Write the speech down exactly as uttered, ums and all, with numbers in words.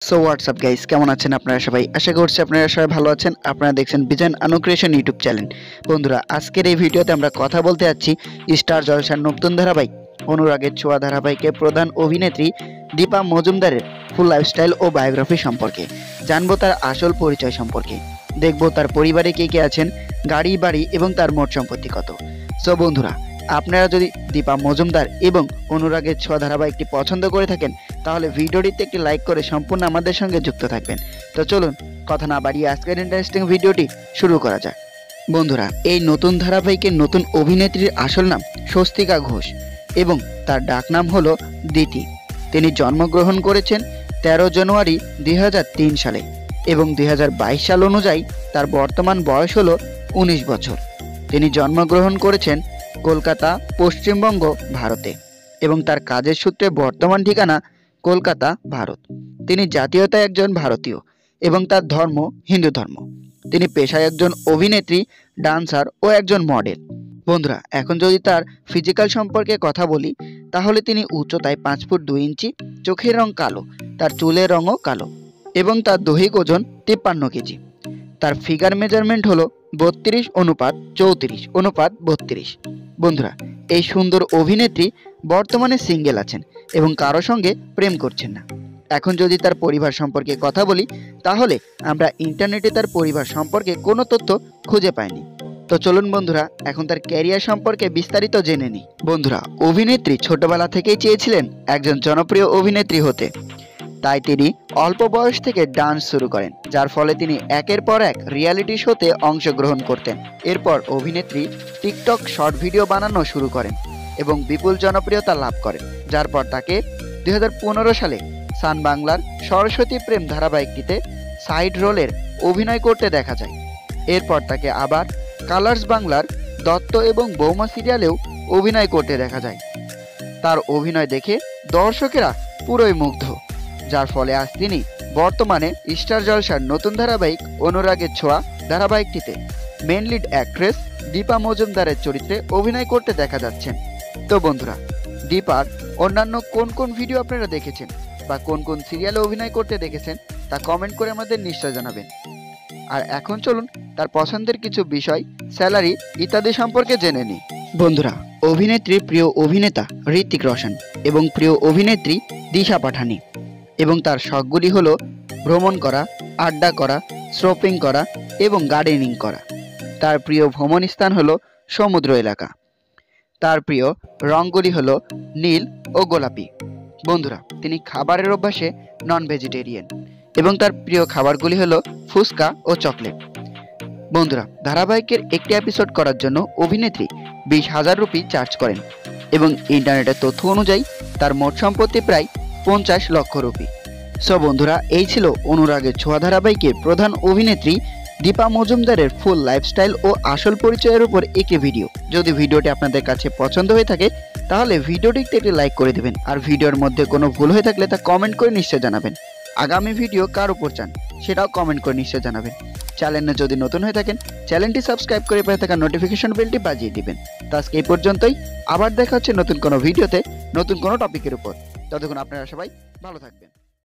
So WhatsApp guys, কেমন আছেন আপনারা সবাই? আশা করছি আপনারা সবাই ভালো আছেন। আপনারা দেখছেন বিজয়&Annu ক্রিয়েশন ইউটিউব চ্যানেল। বন্ধুরা, আজকের এই ভিডিওতে আমরা কথা বলতে যাচ্ছি স্টার জলসার নতুন ধারাবাহিক অনুরাগের ছোঁয়া ধারাবাহিকের প্রধান অভিনেত্রী দীপা মজুমদারের ফুল লাইফস্টাইল ও বায়োগ্রাফি সম্পর্কে। জানবো তার আসল পরিচয় সম্পর্কে, দেখবো তার পরিবারে কে কে আছেন, গাড়ি বাড়ি এবং তার মোট সম্পত্তি কত। সো বন্ধুরা, আপনারা যদি দীপা মজুমদার এবং অনুরাগের ছোঁয়া ধারাবাহিকটি পছন্দ করে থাকেন তাহলে ভিডিওটিতে একটি লাইক করে সম্পূর্ণ আমাদের সঙ্গে যুক্ত থাকবেন। তো চলুন কথা না বাড়িয়ে আজকের ইন্টারেস্টিং ভিডিওটি শুরু করা যাক। বন্ধুরা, এই নতুন ধারাবাহিকের নতুন অভিনেত্রীর আসল নাম স্বস্তিকা ঘোষ এবং তার ডাকনাম হলো দিতি। তিনি জন্মগ্রহণ করেছেন তেরো জানুয়ারি দুই হাজার তিন সালে এবং দুই হাজার বাইশ সাল অনুযায়ী তার বর্তমান বয়স হলো উনিশ বছর। তিনি জন্মগ্রহণ করেছেন কলকাতা, পশ্চিমবঙ্গ, ভারতে এবং তার কাজের সূত্রে বর্তমান ঠিকানা কলকাতা, ভারত। তিনি জাতীয়তায় একজন ভারতীয় এবং তার ধর্ম হিন্দু ধর্ম। তিনি পেশায় একজন অভিনেত্রী, ডান্সার ও একজন মডেল। বন্ধুরা, এখন যদি তার ফিজিক্যাল সম্পর্কে কথা বলি তাহলে তিনি উচ্চতায় পাঁচ ফুট দুই ইঞ্চি, চোখের রং কালো, তার চুলের রঙও কালো এবং তার দৈহিক ওজন তিপ্পান্ন কেজি। তার ফিগার মেজারমেন্ট হলো বত্রিশ অনুপাত চৌত্রিশ অনুপাত বত্রিশ। বন্ধুরা, এই সুন্দর অভিনেত্রী বর্তমানে সিঙ্গেল আছেন এবং কারো সঙ্গে প্রেম করছেন না। এখন যদি তার পরিবার সম্পর্কে কথা বলি তাহলে আমরা ইন্টারনেটে তার পরিবার সম্পর্কে কোনো তথ্য খুঁজে পাইনি। তো চলুন বন্ধুরা, এখন তার ক্যারিয়ার সম্পর্কে বিস্তারিত জেনে নিই। বন্ধুরা, অভিনেত্রী ছোটবেলা থেকেই চেয়েছিলেন একজন জনপ্রিয় অভিনেত্রী হতে, তাই তিনি অল্প বয়স থেকে ডান্স শুরু করেন, যার ফলে তিনি একের পর এক রিয়ালিটি শোতে অংশগ্রহণ করতেন। এরপর অভিনেত্রী টিকটক শর্ট ভিডিও বানানো শুরু করেন এবং বিপুল জনপ্রিয়তা লাভ করেন, যার পর তাকে দুই হাজার পনেরো সালে সান বাংলার সরস্বতী প্রেম ধারাবাহিকটিতে সাইড রোলের অভিনয় করতে দেখা যায়। এরপর তাকে আবার কালার্স বাংলার দত্ত এবং বৌমা সিরিয়ালেও অভিনয় করতে দেখা যায়। তার অভিনয় দেখে দর্শকেরা পুরোই মুগ্ধ, যার ফলে আজ তিনি বর্তমানে স্টার জলসার নতুন ধারাবাহিক অনুরাগের ছোঁয়া ধারাবাহিকটিতে মেন লিড অ্যাক্ট্রেস দীপা মজুমদারের চরিত্রে অভিনয় করতে দেখা যাচ্ছেন। তো বন্ধুরা, দীপার অন্যান্য কোন কোন ভিডিও আপনারা দেখেছেন বা কোন কোন সিরিয়ালে অভিনয় করতে দেখেছেন তা কমেন্ট করে আমাদের নিশ্চয় জানাবেন। আর এখন চলুন তার পছন্দের কিছু বিষয়, স্যালারি ইত্যাদি সম্পর্কে জেনে নিই। বন্ধুরা, অভিনেত্রীর প্রিয় অভিনেতা ঋত্বিক রোশন এবং প্রিয় অভিনেত্রী দিশা পাঠানি এবং তার শখগুলি হলো ভ্রমণ করা, আড্ডা করা, শপিং করা এবং গার্ডেনিং করা। তার প্রিয় ভ্রমণ স্থান হলো সমুদ্র এলাকা। তার প্রিয় রঙগুলি হলো নীল ও গোলাপি। বন্ধুরা, তিনি খাবারের অভ্যাসে নন ভেজিটেরিয়ান এবং তার প্রিয় খাবারগুলি হলো ফুচকা ও চকলেট। বন্ধুরা, ধারাবাহিকের একটি এপিসোড করার জন্য অভিনেত্রী বিশ হাজার রুপি চার্জ করেন এবং ইন্টারনেটের তথ্য অনুযায়ী তার মোট সম্পত্তি প্রায় পঞ্চাশ লক্ষ রুপি। সো বন্ধুরা, এই ছিল অনুরাগের ছোঁয়া ধারাবাহিকের প্রধান অভিনেত্রী দীপা মজুমদারের ফুল লাইফস্টাইল ও আসল পরিচয়ের উপর একটি ভিডিও। যদি ভিডিওটি আপনাদের কাছে পছন্দ হয়ে থাকে তাহলে ভিডিওটিতে একটি লাইক করে দেবেন, আর ভিডিওর মধ্যে কোনো ভুল হয়ে থাকলে তা কমেন্ট করে নিশ্চয় জানাবেন। আগামী ভিডিও কার উপর চান সেটাও কমেন্ট করে নিশ্চয় জানাবেন। চ্যানেলে যদি নতুন হয়ে থাকেন চ্যানেলটি সাবস্ক্রাইব করে পাশে থাকা নোটিফিকেশন বেলটি বাজিয়ে দিবেন। তো আজকে এই পর্যন্তই, আবার দেখা হচ্ছে নতুন কোনো ভিডিওতে নতুন কোনো টপিকের উপর। ততক্ষণ আপনারা সবাই ভালো থাকবেন।